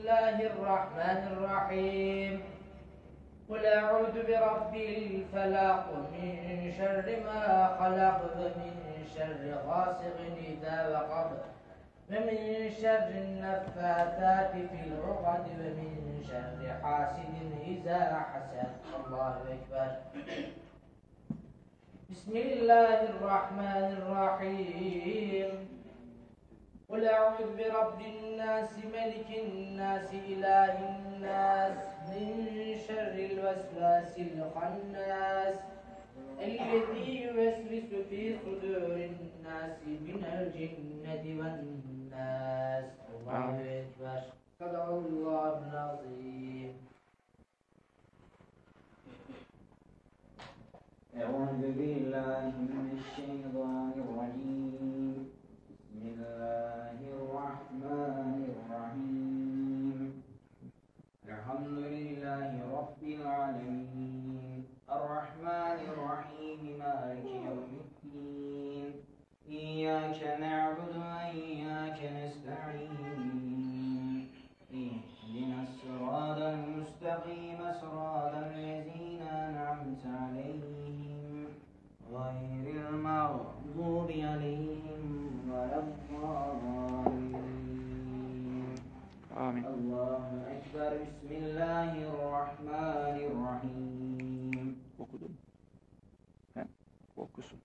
الله الرحمن الرحيم قل أعوذ برب الفلق من شر ما خلق ومن شر غاسق إذا وقب ومن شر النفاثات في العقد ومن شر حاسد إذا حسد. الله أكبر. بسم الله الرحمن الرحيم قل أعوذ برب الناس ملك الناس إله الناس من شر الوسواس الخناس الذي يوسوس في صدور الناس من الجنة والناس. الله أكبر. صدق الله العظيم. أعوذ بالله من الشيطان الرجيم. بسم الله الرحمن الرحيم. الحمد لله رب العالمين الرحمن الرحيم مالك يوم الدين إياك نعبد وإياك نستعين اهدنا الصراط المستقيم صراط الذين أنعمت عليهم غير المغضوب عليهم ولا الضالين. آمين. الله أكبر. بسم الله الرحمن الرحيم. Okudum. Hem okusun.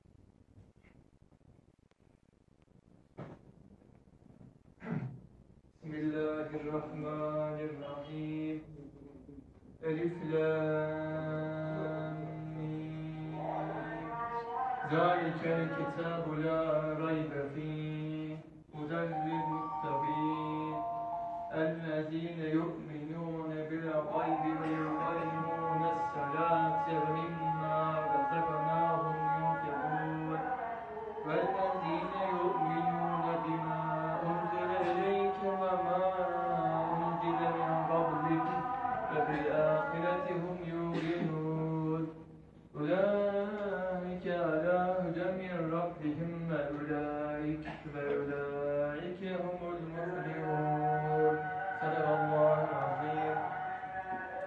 Bismillahirrahmanirrahim. Elif lam mim. Zalikel kitabu la raybe fih. Huden lilmuttaqin. Ellezine yu'minune bil gaybi ve yuqimune s-salate ve mimma razaqnahum yunfiqun. Vellezine yu'minune bima unzile ileyke ve ma unzile min qablik ve bil ahireti hum yuqinun. Ulaike ala huden min rabbihim ve ulaike humul